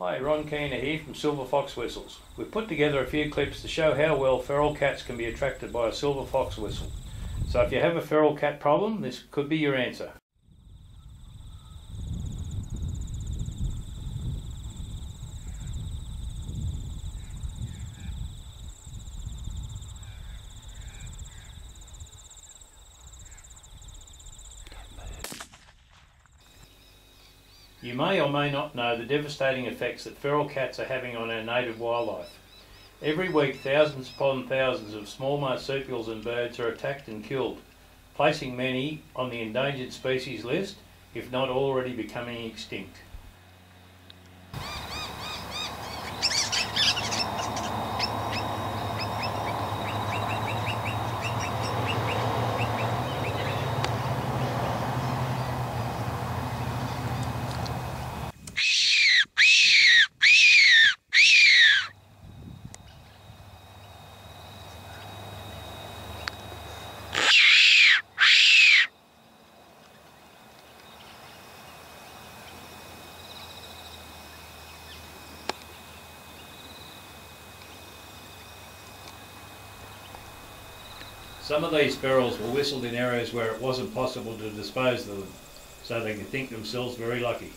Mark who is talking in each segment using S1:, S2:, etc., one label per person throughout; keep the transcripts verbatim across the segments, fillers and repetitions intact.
S1: Hi, Ron Keener here from Silver Fox Whistles. We've put together a few clips to show how well feral cats can be attracted by a silver fox whistle. So if you have a feral cat problem, this could be your answer. You may or may not know the devastating effects that feral cats are having on our native wildlife. Every week thousands upon thousands of small marsupials and birds are attacked and killed, placing many on the endangered species list, if not already becoming extinct. Some of these ferals were whistled in areas where it wasn't possible to dispose of them, so they can think themselves very lucky.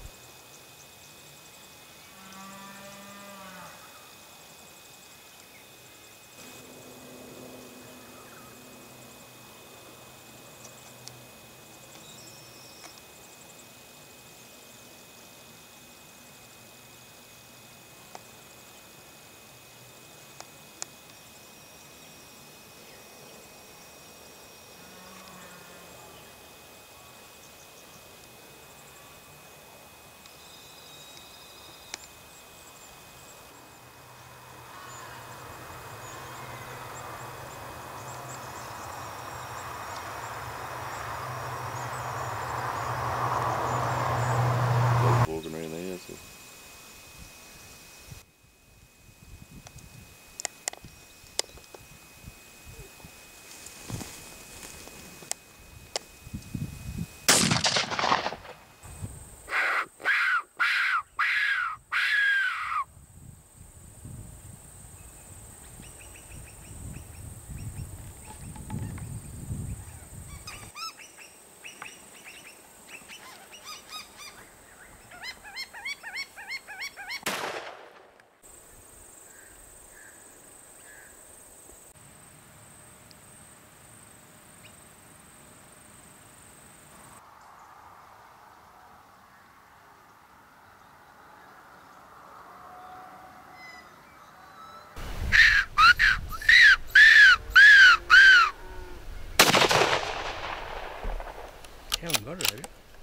S2: Walking around there, so.
S1: Haven't got it, have you?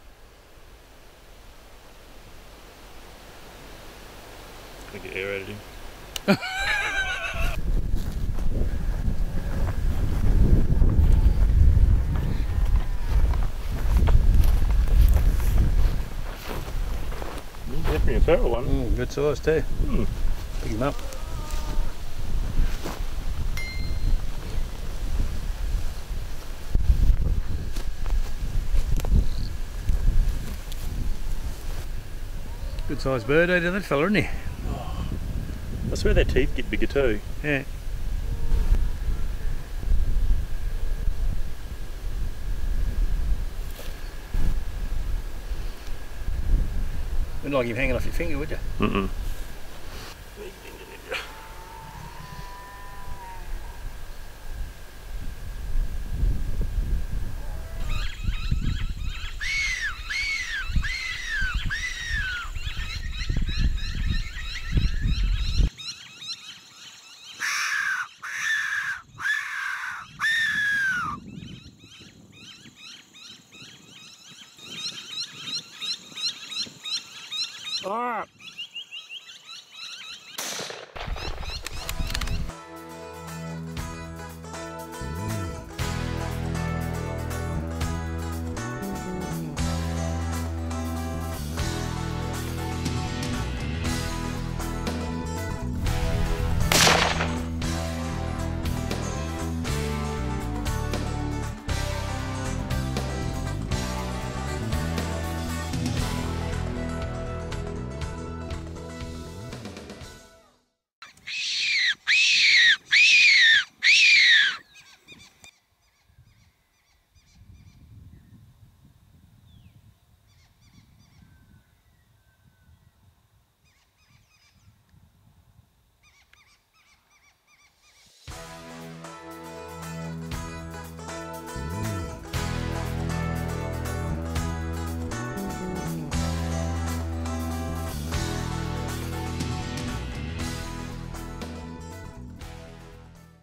S2: I get air out of him. Definitely a feral one.
S1: Mm, good size too.
S2: Hmm.
S1: Pick him up. Good sized bird out of that fella, isn't he?
S2: Oh, I swear their teeth get bigger too.
S1: Yeah. Wouldn't like him hanging off your finger, would you?
S2: Mm-mm.
S1: Alright.